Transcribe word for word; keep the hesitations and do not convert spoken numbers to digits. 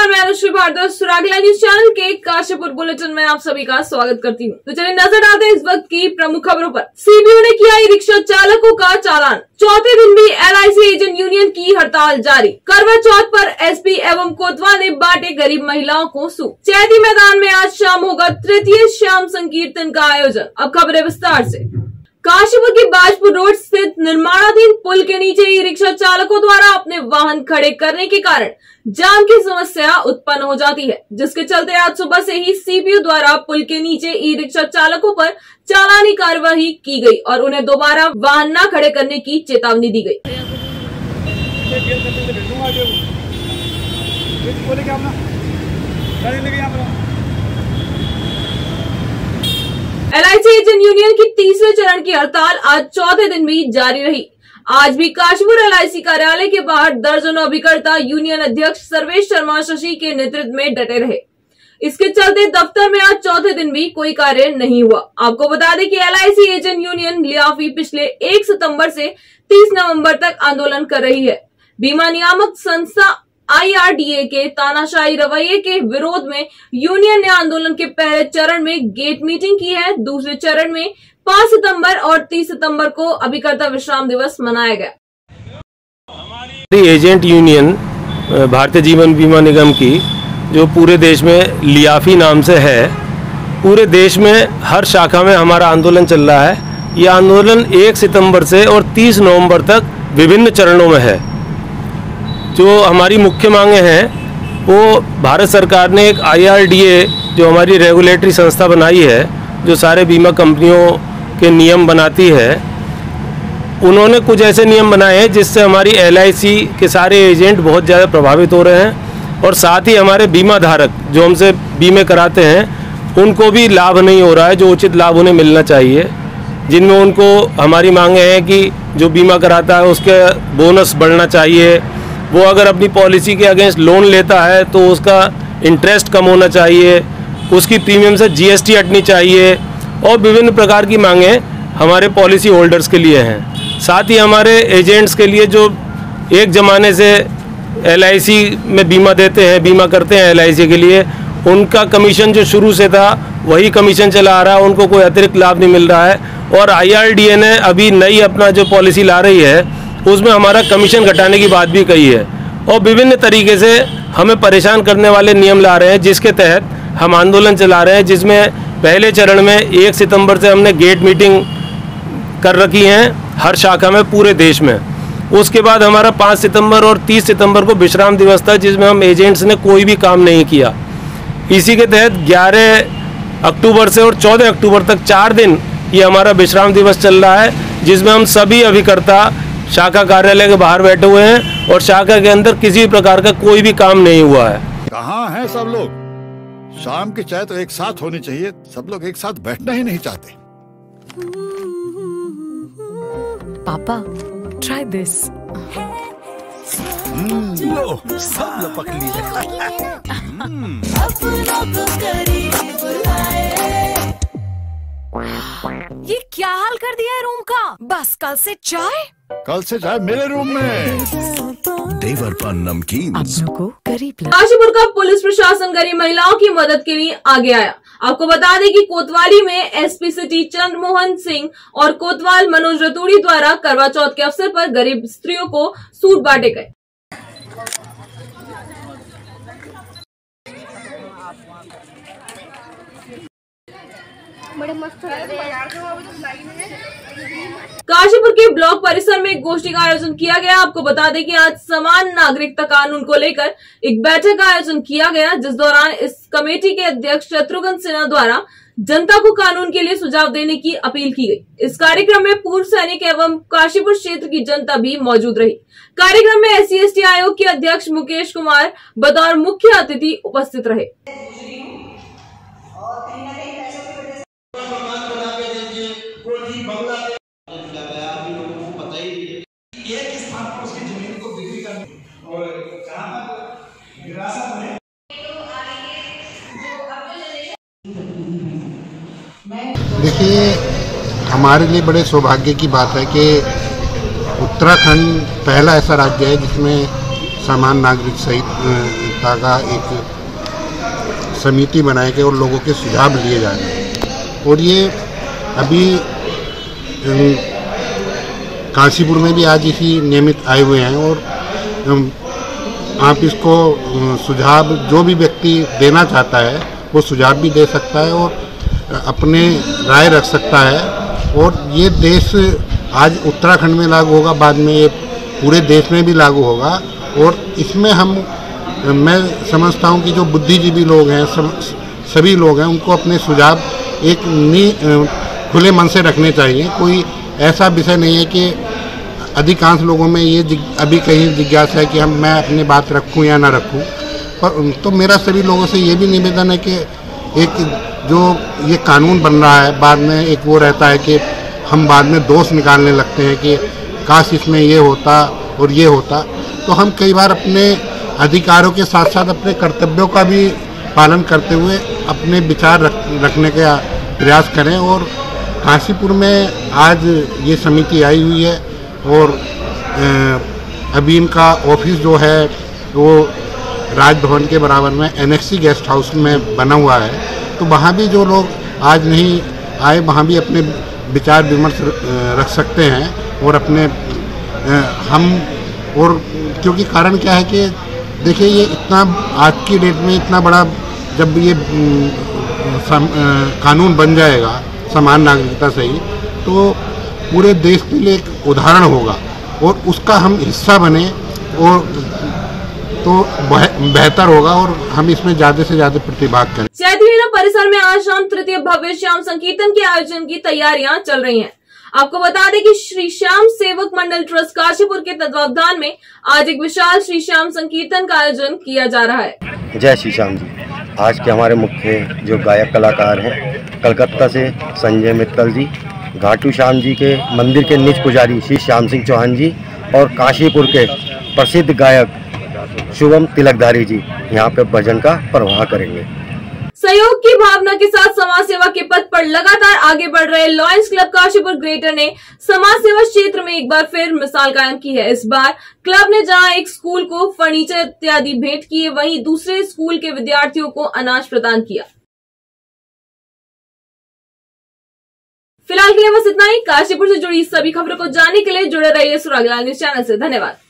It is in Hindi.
नमस्कार, मैं अनुश्री भारद्वाज सुरागला न्यूज चैनल के काशीपुर बुलेटिन में आप सभी का स्वागत करती हूँ। तो चलिए नजर डालते हैं इस वक्त की प्रमुख खबरों पर। सीबीयू ने किया ई रिक्शा चालकों का चालान। चौथे दिन भी एलआईसी एजेंट यूनियन की हड़ताल जारी। करवा चौथ पर एसपी एवं कोतवाल ने बांटे गरीब महिलाओं को सूप। चैती मैदान में आज शाम होगा तृतीय श्याम संकीर्तन का आयोजन। अब खबरें विस्तार से। काशीपुर की बाजपुर रोड स्थित निर्माणाधीन पुल के नीचे ई रिक्शा चालकों द्वारा अपने वाहन खड़े करने के कारण जाम की समस्या उत्पन्न हो जाती है, जिसके चलते आज सुबह से ही सीबीयू द्वारा पुल के नीचे ई रिक्शा चालकों पर चालानी कार्यवाही की गई और उन्हें दोबारा वाहन न खड़े करने की चेतावनी दी गई। एलआईसी एजेंट यूनियन की तीसरे चरण की हड़ताल आज चौथे दिन भी जारी रही। आज भी काशीपुर एलआईसी कार्यालय के बाहर दर्जनों अभिकर्ता यूनियन अध्यक्ष सर्वेश शर्मा शशि के नेतृत्व में डटे रहे। इसके चलते दफ्तर में आज चौथे दिन भी कोई कार्य नहीं हुआ। आपको बता दें कि एलआईसी एजेंट यूनियन लियाफी पिछले एक सितंबर से तीस नवंबर तक आंदोलन कर रही है। बीमा नियामक संस्था आईआरडीए के तानाशाही रवैये के विरोध में यूनियन ने आंदोलन के पहले चरण में गेट मीटिंग की है। दूसरे चरण में पाँच सितंबर और तीस सितंबर को अभिकर्ता विश्राम दिवस मनाया गया। एजेंट यूनियन भारतीय जीवन बीमा निगम की, जो पूरे देश में लियाफी नाम से है, पूरे देश में हर शाखा में हमारा आंदोलन चल रहा है। यह आंदोलन एक सितंबर से और तीस नवंबर तक विभिन्न चरणों में है। जो हमारी मुख्य मांगे हैं वो भारत सरकार ने एक आईआरडीए, जो हमारी रेगुलेटरी संस्था बनाई है, जो सारे बीमा कंपनियों के नियम बनाती है, उन्होंने कुछ ऐसे नियम बनाए हैं जिससे हमारी एलआईसी के सारे एजेंट बहुत ज़्यादा प्रभावित हो रहे हैं और साथ ही हमारे बीमा धारक जो हमसे बीमे कराते हैं उनको भी लाभ नहीं हो रहा है, जो उचित लाभ उन्हें मिलना चाहिए। जिनमें उनको हमारी मांगे हैं कि जो बीमा कराता है उसके बोनस बढ़ना चाहिए, वो अगर अपनी पॉलिसी के अगेंस्ट लोन लेता है तो उसका इंटरेस्ट कम होना चाहिए, उसकी प्रीमियम से जीएसटी हटनी चाहिए और विभिन्न प्रकार की मांगें हमारे पॉलिसी होल्डर्स के लिए हैं। साथ ही हमारे एजेंट्स के लिए जो एक ज़माने से एलआईसी में बीमा देते हैं, बीमा करते हैं एलआईसी के लिए, उनका कमीशन जो शुरू से था वही कमीशन चला आ रहा है, उनको कोई अतिरिक्त लाभ नहीं मिल रहा है। और आईआरडीए ने अभी नई अपना जो पॉलिसी ला रही है उसमें हमारा कमीशन घटाने की बात भी कही है और विभिन्न तरीके से हमें परेशान करने वाले नियम ला रहे हैं, जिसके तहत हम आंदोलन चला रहे हैं। जिसमें पहले चरण में एक सितंबर से हमने गेट मीटिंग कर रखी हैं हर शाखा में पूरे देश में। उसके बाद हमारा पाँच सितंबर और तीस सितंबर को विश्राम दिवस था, जिसमें हम एजेंट्स ने कोई भी काम नहीं किया। इसी के तहत ग्यारह अक्टूबर से और चौदह अक्टूबर तक चार दिन ये हमारा विश्राम दिवस चल रहा है, जिसमें हम सभी अभिकर्ता शाखा कार्यालय के बाहर बैठे हुए हैं और शाखा के अंदर किसी प्रकार का कोई भी काम नहीं हुआ है। कहाँ हैं सब लोग? शाम की चाय तो एक साथ होनी चाहिए, सब लोग एक साथ बैठना ही नहीं चाहते। पापा, try this. लो, सब लपक लिए। ये क्या हाल कर दिया है रूम का? बस कल से चाय कल से चाय मेरे रूम में। देवर पान नमकीन। काशीपुर का पुलिस प्रशासन गरीब महिलाओं की मदद के लिए आगे आया। आपको बता दें कि कोतवाली में एसपी सिटी चंद्रमोहन सिंह और कोतवाल मनोज रतूड़ी द्वारा करवा चौथ के अवसर पर गरीब स्त्रियों को सूट बांटे गए। बड़े मस्त काशीपुर के ब्लॉक परिसर में एक गोष्ठी का आयोजन किया गया। आपको बता दें कि आज समान नागरिकता कानून को लेकर एक बैठक का आयोजन किया गया, जिस दौरान इस कमेटी के अध्यक्ष शत्रुघ्न सिन्हा द्वारा जनता को कानून के लिए सुझाव देने की अपील की गई। इस कार्यक्रम में पूर्व सैनिक एवं काशीपुर क्षेत्र की जनता भी मौजूद रही। कार्यक्रम में एस सी एस टी आयोग के अध्यक्ष मुकेश कुमार बतौर मुख्य अतिथि उपस्थित रहे। देखिए, हमारे लिए बड़े सौभाग्य की बात है कि उत्तराखंड पहला ऐसा राज्य है जिसमें समान नागरिक सहित जनता का एक समिति बनाए के और लोगों के सुझाव लिए जा रहे हैं। और ये अभी काशीपुर में भी आज इसी नियमित आए हुए हैं और आप इसको सुझाव जो भी व्यक्ति देना चाहता है वो सुझाव भी दे सकता है और अपने राय रख सकता है। और ये देश आज उत्तराखंड में लागू होगा, बाद में ये पूरे देश में भी लागू होगा। और इसमें हम मैं समझता हूँ कि जो बुद्धिजीवी लोग हैं, सभी लोग हैं, उनको अपने सुझाव एक नी खुले मन से रखने चाहिए। कोई ऐसा विषय नहीं है कि अधिकांश लोगों में ये अभी कहीं जिज्ञासा है कि हम मैं अपनी बात रखूं या ना रखूं। पर तो मेरा सभी लोगों से ये भी निवेदन है कि एक जो ये कानून बन रहा है, बाद में एक वो रहता है कि हम बाद में दोष निकालने लगते हैं कि काश इसमें ये होता और ये होता। तो हम कई बार अपने अधिकारों के साथ साथ अपने कर्तव्यों का भी पालन करते हुए अपने विचार रख, रखने का प्रयास करें। और काशीपुर में आज ये समिति आई हुई है और अभी इनका ऑफिस जो है वो राजभवन के बराबर में एनेक्सी गेस्ट हाउस में बना हुआ है। तो वहाँ भी जो लोग आज नहीं आए, वहाँ भी अपने विचार विमर्श रख सकते हैं और अपने हम और क्योंकि कारण क्या है कि देखिए ये इतना आज की डेट में इतना बड़ा जब ये सम, कानून बन जाएगा समान नागरिकता से ही, तो पूरे देश के लिए एक उदाहरण होगा और उसका हम हिस्सा बने और तो बेहतर होगा और हम इसमें ज्यादा से ज्यादा प्रतिभाग करें। चैतीवीरा परिसर में आज शाम तृतीय भव्य श्याम संकीर्तन के आयोजन की तैयारियां चल रही हैं। आपको बता दें कि श्री श्याम सेवक मंडल ट्रस्ट काशीपुर के तत्वावधान में आज एक विशाल श्री श्याम संकीर्तन का आयोजन किया जा रहा है। जय श्री श्याम जी। आज के हमारे मुख्य जो गायक कलाकार हैं, कलकत्ता से संजय मित्तल जी, घाटू श्याम जी के मंदिर के निज पुजारी श्री श्याम सिंह चौहान जी और काशीपुर के प्रसिद्ध गायक शुभम तिलकधारी जी यहाँ पे भजन का प्रवाह करेंगे। सहयोग की भावना के साथ समाज सेवा के पथ पर लगातार आगे बढ़ रहे लॉयंस क्लब काशीपुर ग्रेटर ने समाज सेवा क्षेत्र में एक बार फिर मिसाल कायम की है। इस बार क्लब ने जहां एक स्कूल को फर्नीचर इत्यादि भेंट किए, वहीं दूसरे स्कूल के विद्यार्थियों को अनाज प्रदान किया। फिलहाल के लिए बस इतना ही। काशीपुर से जुड़ी सभी खबरों को जानने के लिए जुड़े रहिए सुरागलाल न्यूज चैनल से। धन्यवाद।